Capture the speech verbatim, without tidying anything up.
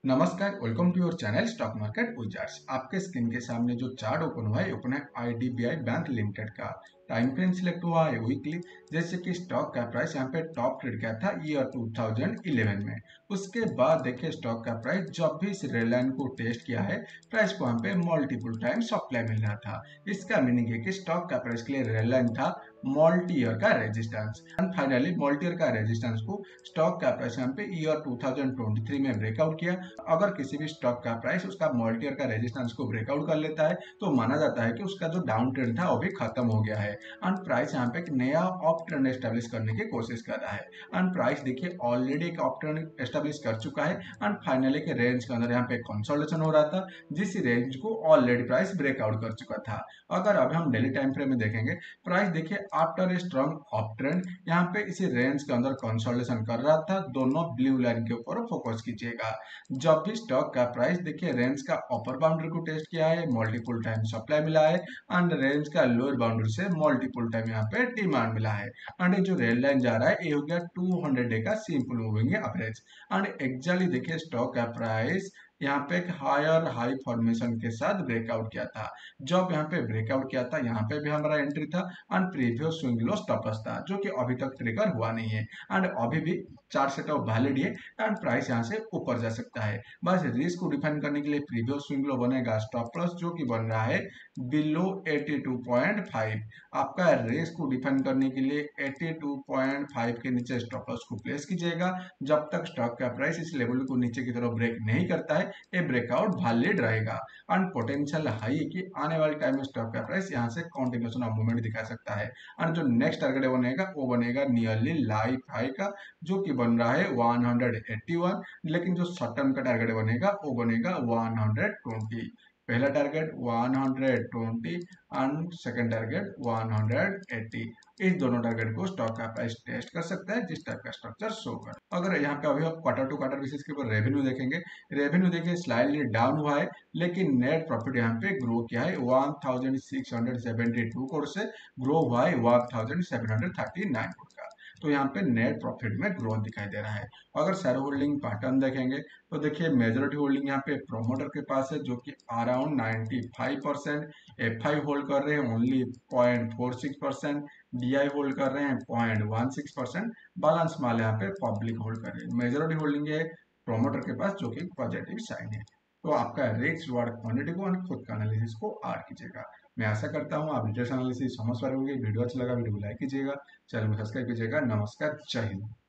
नमस्कार, welcome to your channel stock market wizards. आपके screen के सामने जो चार्ट ओपन हुआ है ओपन है आईडीबीआई बैंक लिमिटेड का। टाइम फ्रेम सिलेक्ट हुआ है वीकली। जैसे कि स्टॉक का प्राइस यहाँ पे टॉप ट्रेड किया था ईयर टू थाउजेंड इलेवन में। उसके बाद देखिए स्टॉक का प्राइस जब भी इस रेड लाइन को टेस्ट किया है, प्राइस को यहाँ पे मल्टीपल टाइम सप्लाई मिल रहा था। इसका मीनिंग है कि स्टॉक का प्राइस के लिए रेड लाइन था मल्टी ईयर का resistance and finally multi year का रेजिस्टेंस को स्टॉक का प्राइस यहाँ पे year two thousand twenty three में ब्रेकआउट किया। अगर किसी भी स्टॉक का प्राइस उसका मल्टी ईयर का रेजिस्टेंस को ब्रेकआउट कर लेता है तो माना जाता है कि उसका जो डाउन ट्रेंड था वो भी खत्म हो गया है एंड प्राइस यहाँ पे एक नया अप ट्रेंड एस्टेब्लिश करने की कोशिश कर रहा है। एंड प्राइस देखिए ऑलरेडी एक अप ट्रेंड एस्टेब्लिश कर चुका है एंड फाइनली के रेंज के अंदर यहाँ पे कंसोलिडेशन हो रहा था, जिस रेंज को ऑलरेडी प्राइस ब्रेकआउट कर चुका था। अगर अब हम डेली टाइम फ्रेम में देखेंगे, प्राइस देखिए after a strong up trend यहाँ पे इसी रेंज के अंदर कंसोलिडेशन कर रहा था। दोनों ब्लू लाइन के ऊपर फोकस कीजिएगा। जब भी स्टॉक का प्राइस देखिए रेंज का अपर बाउंड्री को टेस्ट किया है, मल्टीपल टाइम सप्लाई मिला है एंड रेंज का लोअर बाउंड्री से मल्टीपल टाइम यहाँ पे डिमांड मिला है एंड जो रेड लाइन जा रहा है ये हो गया टू हंड्रेड डे का simple moving average and actually देखिए स्टॉक का प्राइस यहाँ पे एक हायर हाई फॉर्मेशन के साथ ब्रेकआउट किया था। जब यहाँ पे ब्रेकआउट किया था यहाँ पे भी हमारा एंट्री था and previous swing low stop loss था जो कि अभी तक ट्रिगर हुआ नहीं है एंड अभी भी चार सेटअप वैलिड है एंड प्राइस यहाँ से ऊपर जा सकता है। बस रिस्क को डिफाइन करने के लिए प्रीवियस स्विंग लो बनेगा स्टॉप लॉस जो कि बन रहा है below eighty two point five. आपका रिस्क को डिफाइन करने के लिए एटी टू पॉइंट फाइव के नीचे स्टॉप लॉस को प्लेस कीजिएगा। जब तक स्टॉक का प्राइस इस लेवल को नीचे की तरफ ब्रेक नहीं करता है ये ब्रेकआउट वैलिड रहेगा एंड पोटेंशियल हाई है कि आने वाले टाइम में स्टॉक का प्राइस यहाँ से कंटिन्यूएशन ऑफ मूवमेंट दिखा सकता है एंड जो नेक्स्ट टारगेट बनेगा वो बनेगा नियरली लाइफ हाई का जो कि बन रहा है वन एटी वन। लेकिन जो शॉर्ट टर्म का टारगेट बनेगा वो बनेगा वन ट्वेंटी। पहला target one twenty and second target one eighty. इस दोनों टारगेट को स्टॉक का प्राइस टेस्ट कर सकता है जिस टाइप का स्ट्रक्चर शो कर। अगर यहाँ पे अभी आप क्वार्टर टू क्वार्टर बेसिस के ऊपर रेवेन्यू देखेंगे, रेवेन्यू देखिए स्लाइडली डाउन हुआ है लेकिन नेट प्रॉफिट यहाँ पे ग्रो किया है one thousand six hundred seventy two crore से ग्रो हुआ है one thousand seven hundred thirty nine crore का। तो यहाँ पे नेट प्रॉफिट में ग्रोथ दिखाई दे रहा है। अगर शेयर होल्डिंग पैटर्न देखेंगे तो देखिए मेजोरिटी होल्डिंग यहाँ पे प्रोमोटर के पास है जो कि around ninety five percent. F I hold कर रहे हैं only point four six percent. D I hold कर रहे हैं point one six percent. Balance माल यहाँ पे पब्लिक होल्ड कर रहे हैं। मेजोरिटी होल्डिंग है प्रोमोटर के पास जो कि पॉजिटिव साइन है। तो आपका रिस्क रिवार्ड क्वांटिटी को और खुद का एनालिसिस को ऐड कीजिएगा। मैं आशा करता हूँ आप डिटेल्स एनालिसिस समझ पा रहे होंगे। वीडियो अच्छा लगा वीडियो को लाइक कीजिएगा, चैनल को सब्सक्राइब कीजिएगा। नमस्कार, जय हिंद।